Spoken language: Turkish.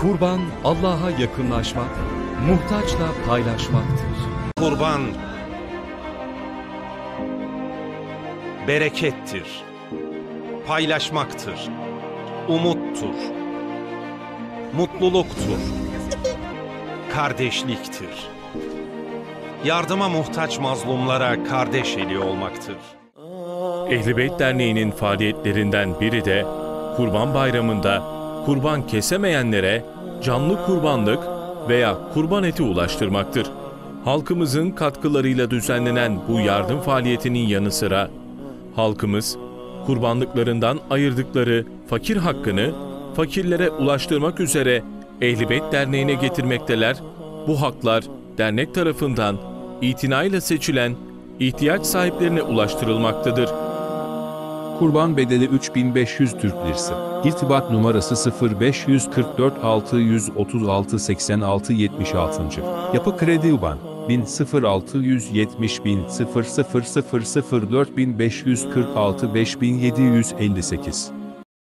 Kurban Allah'a yakınlaşmak, muhtaçla paylaşmaktır. Kurban berekettir, paylaşmaktır, umuttur, mutluluktur, kardeşliktir. Yardıma muhtaç mazlumlara kardeş eli olmaktır. Ehl-i Beyt Derneği'nin faaliyetlerinden biri de Kurban Bayramı'nda kurban kesemeyenlere canlı kurbanlık veya kurban eti ulaştırmaktır. Halkımızın katkılarıyla düzenlenen bu yardım faaliyetinin yanı sıra halkımız kurbanlıklarından ayırdıkları fakir hakkını fakirlere ulaştırmak üzere Ehl-i Beyt Derneği'ne getirmekteler. Bu haklar dernek tarafından itinayla seçilen ihtiyaç sahiplerine ulaştırılmaktadır. Kurban bedeli 3500 Türk Lirası. İrtibat numarası 0544 636 86 76. Yapı Kredi IBAN 100670 0000 4546 5758.